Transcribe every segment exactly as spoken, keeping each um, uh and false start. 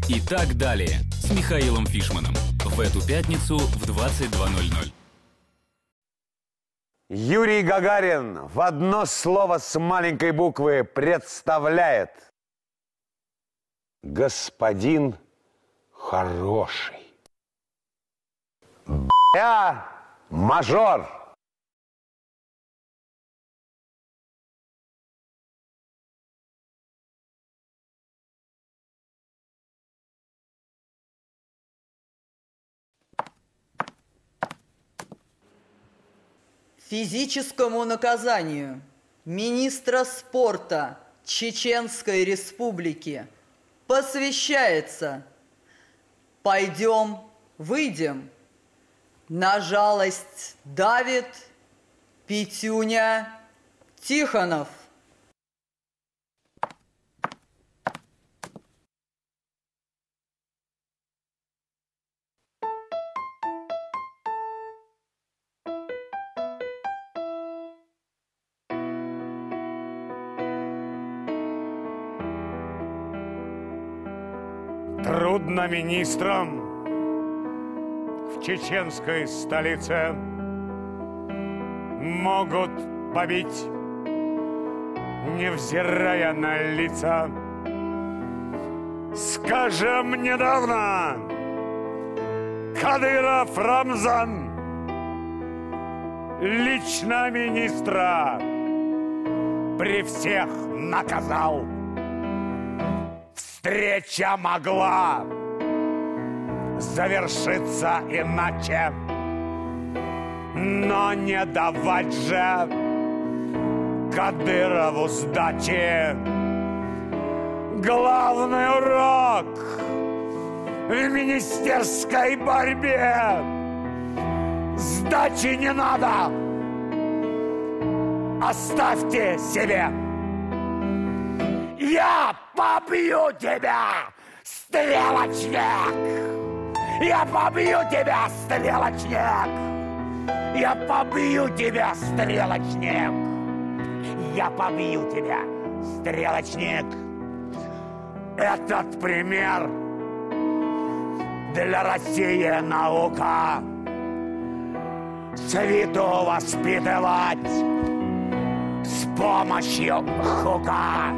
И так далее с Михаилом Фишманом в эту пятницу в двадцать два ноль ноль. Юрий Гагарин в одно слово с маленькой буквы представляет: господин хороший. Б***я мажор. Физическому наказанию министра спорта Чеченской Республики посвящается: пойдем, выйдем, на жалость давит Петюня Тихонов. Трудно министрам в чеченской столице. Могут побить, невзирая на лица. Скажем, недавно Кадыров Рамзан лично министра при всех наказал. Встреча могла завершиться иначе, но не давать же Кадырову сдачи. Главный урок в министерской борьбе: сдачи не надо, оставьте себе. Я побью тебя, стрелочник! Я побью тебя, стрелочник! Я побью тебя, стрелочник! Я побью тебя, стрелочник! Этот пример для России наука. Свиту воспитывать с помощью хука.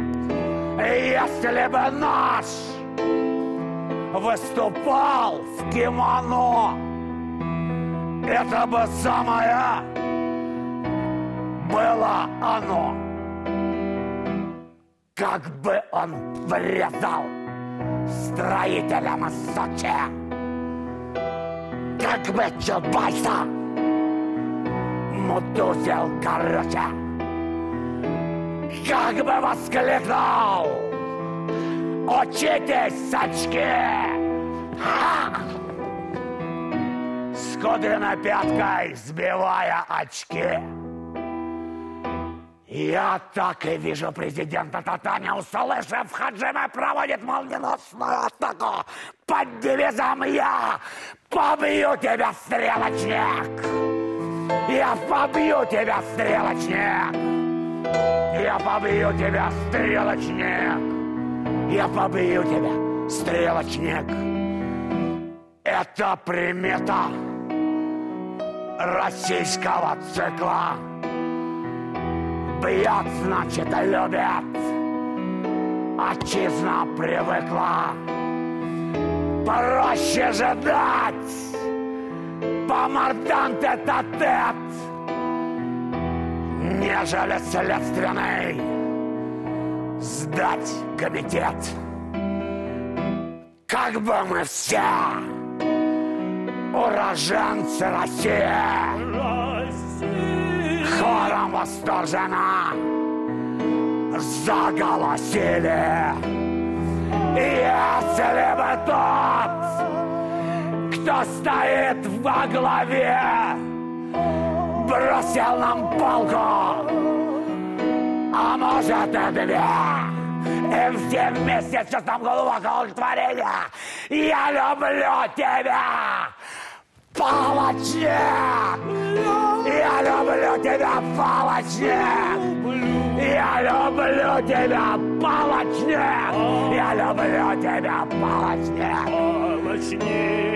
Если бы наш выступал в кимоно, это бы самое было оно. Как бы он врезал строителям из Сочи, как бы Чубайса мутузил короче. Как бы воскликнул: учитесь, сачки! Ха! С кудряной пяткой сбивая очки. Я так и вижу президента Татани, услышав, Хаджима проводит молниеносную атаку под девизом: я побью тебя, стрелочник! Я побью тебя, стрелочник! Я побью тебя, стрелочник! Я побью тебя, стрелочник! Это примета российского цикла. Бьет, значит, любят. Отчизна привыкла. Проще же дать по мордам тет-а-тет, нежели следственный сдать комитет. Как бы мы все уроженцы России хором восторженно заголосили: если бы тот, кто стоит во главе, бросил нам палку, а может и две, и все вместе с чувством глубокого удовлетворения: я люблю тебя, Палочник! Я люблю тебя, палочник! Я люблю тебя, палочник! Я люблю тебя, палочник! Палочник!